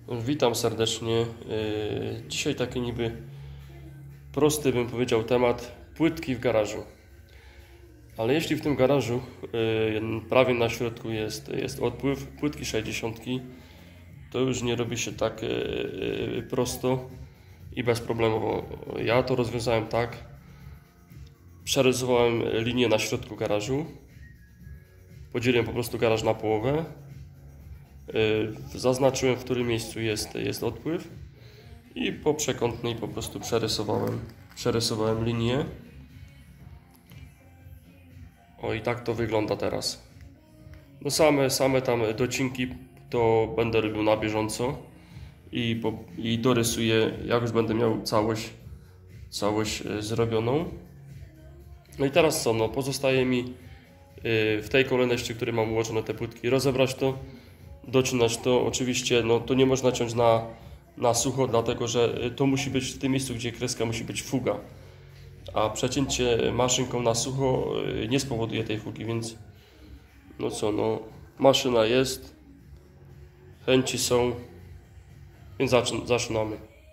Witam serdecznie. Dzisiaj taki niby prosty, bym powiedział, temat płytki w garażu. Ale jeśli w tym garażu prawie na środku jest odpływ płytki 60, to już nie robi się tak prosto i bezproblemowo. Ja to rozwiązałem tak. Przerysowałem linię na środku garażu. Podzieliłem po prostu garaż na połowę. Zaznaczyłem, w którym miejscu jest odpływ i po przekątnej po prostu przerysowałem linię. O, i tak to wygląda teraz. No same tam docinki to będę robił na bieżąco i dorysuję, jak już będę miał całość zrobioną. No i teraz co? No, pozostaje mi w tej kolejności, w której mam ułożone te płytki, rozebrać to, docinać to. Oczywiście no, to nie można ciąć na sucho, dlatego że to musi być w tym miejscu, gdzie kreska, musi być fuga. A przecięcie maszynką na sucho nie spowoduje tej fugi, więc no co, no maszyna jest, chęci są, więc zaczynamy.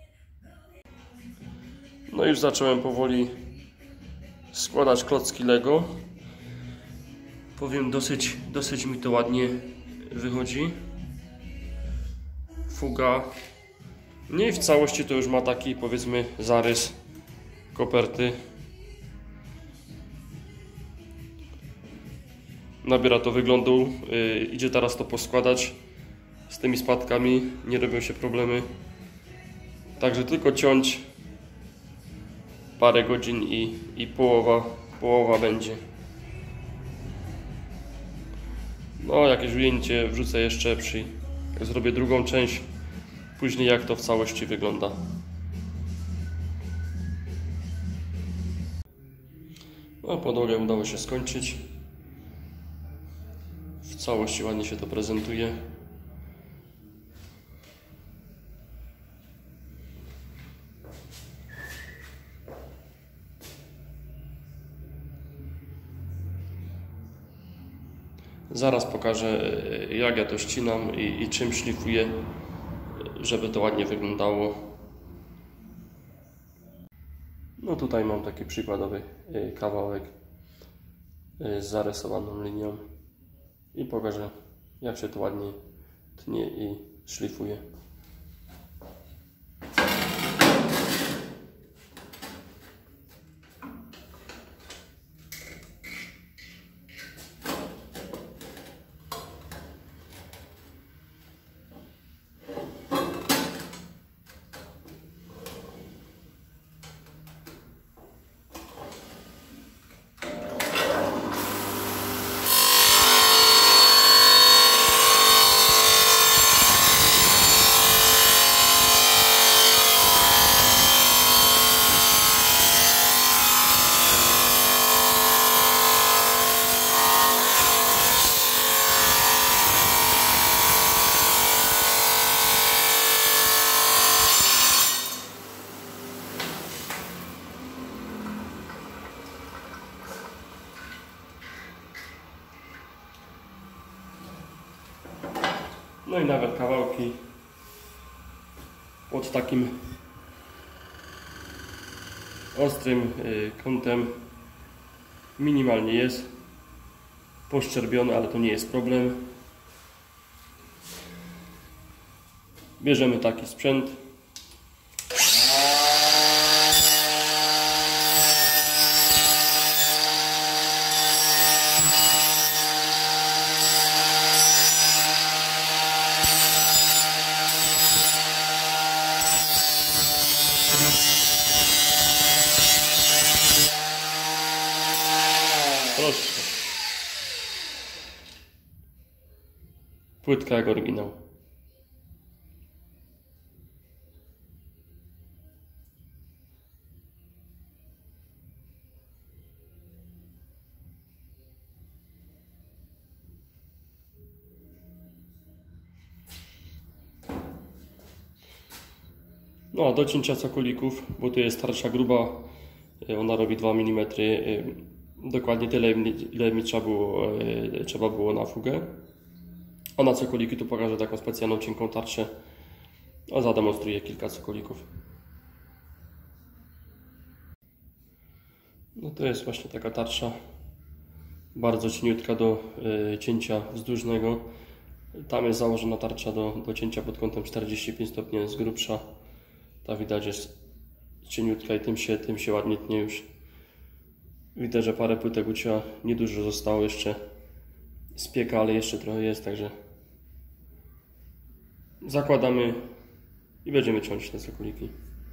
No już zacząłem powoli składać klocki Lego. Powiem, dosyć mi to ładnie wychodzi. Fuga. No i w całości to już ma taki, powiedzmy, zarys koperty. Nabiera to wyglądu. Idzie teraz to poskładać z tymi spadkami. Nie robią się problemy. Także tylko ciąć parę godzin i połowa będzie. No, jakieś ujęcie wrzucę jeszcze jak zrobię drugą część, później jak to w całości wygląda. No, podłogę udało się skończyć. W całości ładnie się to prezentuje. Zaraz pokażę, jak ja to ścinam i czym szlifuję, żeby to ładnie wyglądało. No tutaj mam taki przykładowy kawałek z zarysowaną linią i pokażę, jak się to ładnie tnie i szlifuje. No i nawet kawałki pod takim ostrym kątem minimalnie jest poszczerbiony, ale to nie jest problem. Bierzemy taki sprzęt. Proszę. Płytka jak oryginał. No a do cięcia cokolików, bo tu jest tarcza gruba, ona robi 2 mm. Dokładnie tyle, ile mi trzeba było na fugę. A na cokoliki tu pokażę taką specjalną cienką tarczę A zademonstruję kilka cokolików. No to jest właśnie taka tarcza, bardzo cieniutka do cięcia wzdłużnego. Tam jest założona tarcza do cięcia pod kątem 45 stopni, jest grubsza. Ta widać jest cieniutka i tym się ładnie tnie już. Widać, że parę płytek ucięła, niedużo zostało jeszcze z pieka, ale jeszcze trochę jest, także zakładamy i będziemy ciąć te sokoliki.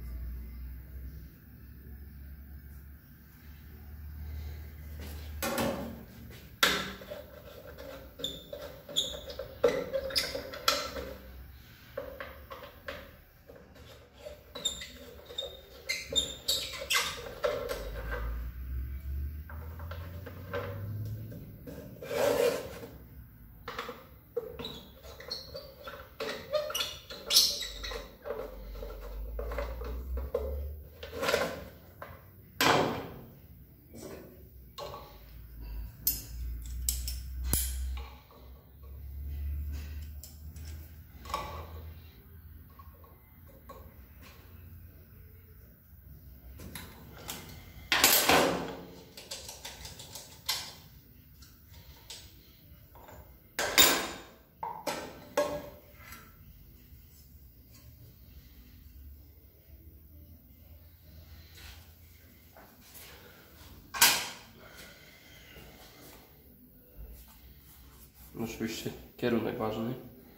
Oczywiście kierunek ważny.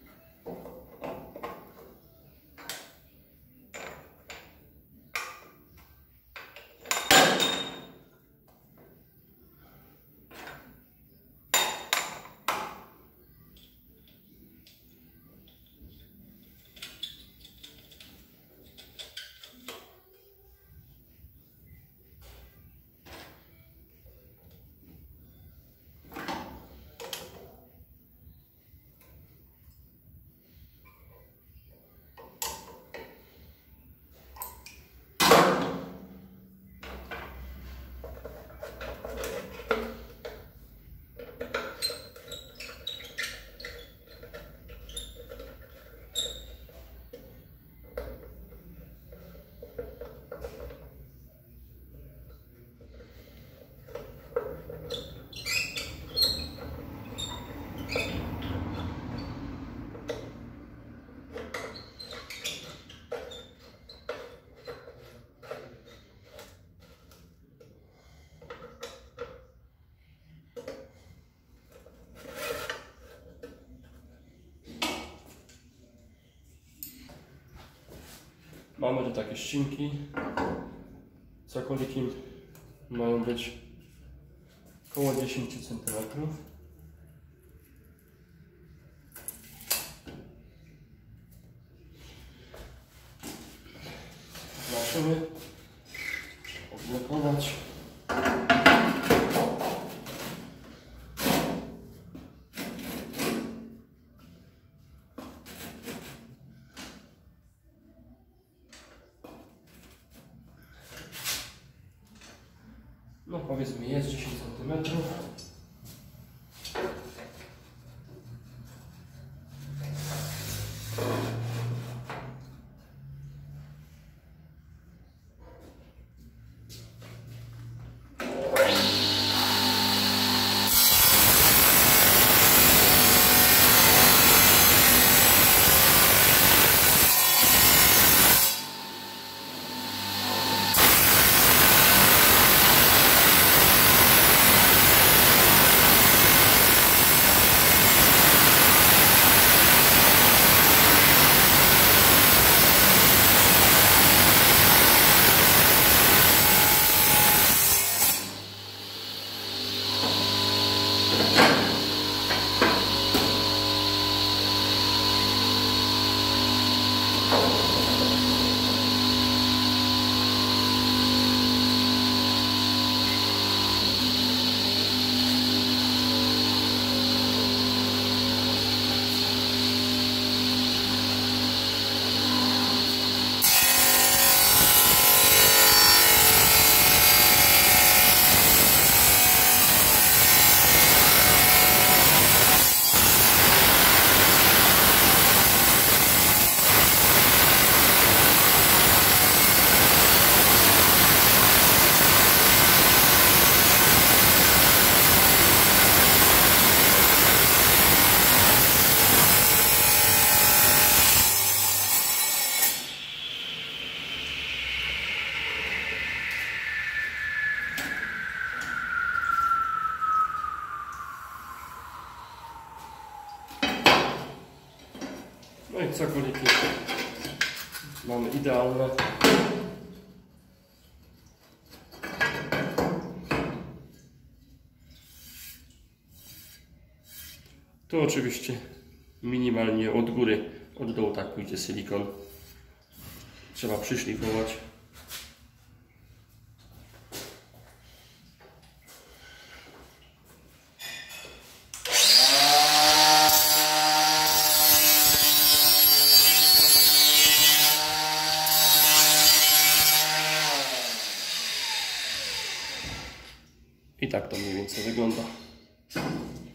Mamy tu takie ścinki. Cokoliki mają być około 10 cm. Zobaczymy. Odblokować. No powiedzmy jest 10 cm. Końca koliki mamy idealne. Tu oczywiście minimalnie od góry, od dołu tak pójdzie silikon. Trzeba przyszlifować. I tak to mniej więcej wygląda.